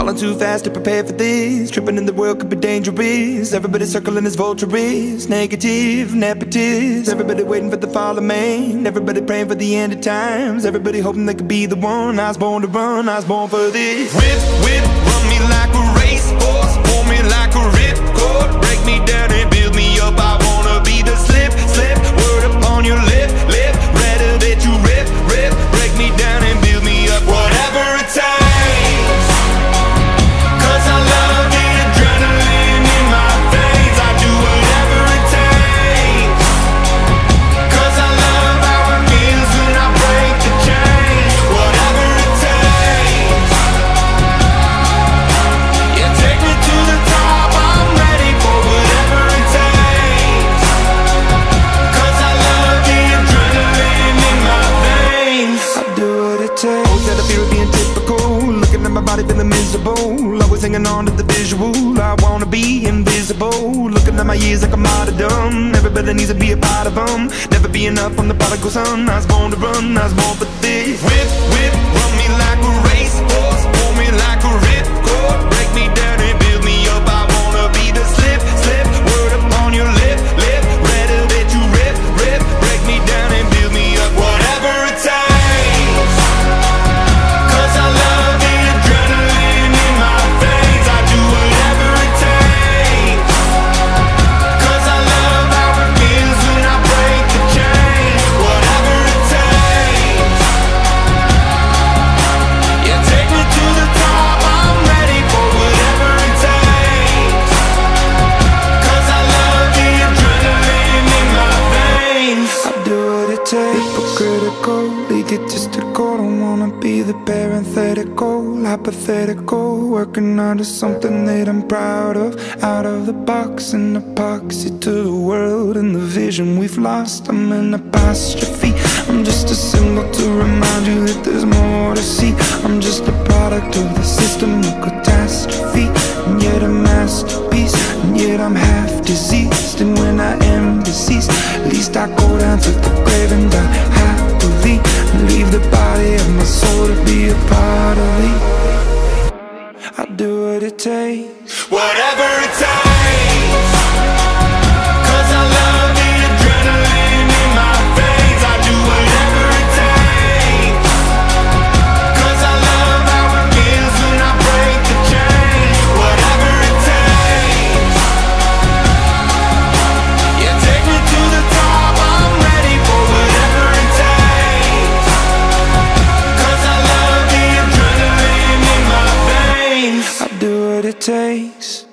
Falling too fast to prepare for this. Tripping in the world could be dangerous. Everybody circling as vultures. Negative, nepotist. Everybody waiting for the fall of man. Everybody praying for the end of times. Everybody hoping they could be the one. I was born to run, I was born for this. Whip, whip, run me like a racehorse. Pull me like a ripcord. Break me down and build me up. I wanna be the slip, slip. Word upon your lip, lip. Rather that you rip, rip. Break me down and build me up. Whatever it takes. 'Cause I love the adrenaline in my veins. I do whatever it takes. 'Cause I love how it feels when I break the chains. Whatever it takes. Yeah, take me to the top. I'm ready for whatever it takes. 'Cause I love the adrenaline in my veins. I do what it takes. Always had a fear of being typical. Looking at my body feeling miserable. Always hanging on to the visual. I wanna be invisible. Looking at my years like a martyrdom. Everybody needs to be a part of them. Never be enough from the prodigal son. I was born to run, I was born for this. Whip, whip, run me like a racehorse. Pull me like a ripcord. Break me down and build me up. I wanna be the slip, slip. Word upon your lip, lip. Rather that you rip, rip. Break me down and build me up. Whatever it takes. 'Cause I love the adrenaline in my veins. I do whatever it takes. 'Cause I love how it feels when I break the chains. Whatever it takes. Yeah, take me to the top. I'm ready for whatever it takes. 'Cause I love the adrenaline in my veins. I do what it takes. Hypocritical, egotistical. Don't wanna be the parenthetical, hypothetical. Working out of something that I'm proud of. Out of the box, an epoxy to the world and the vision we've lost. I'm an apostrophe. I'm just a symbol to remind you that there's more to see. I'm just a product of the system of catastrophe, and yet a masterpiece. And yet I'm half diseased, and when I am deceased, at least I go down to the grave and die happily, and leave the body of my soul to be a part of me. I do what it takes. Whatever it takes. 'Cause I love the adrenaline in my veins. I do whatever it takes. 'Cause I love how it feels when I break the chains. Whatever it takes. Yeah, take me to the top. I'm ready for whatever it takes. 'Cause I love the adrenaline in my veins. I do what it takes.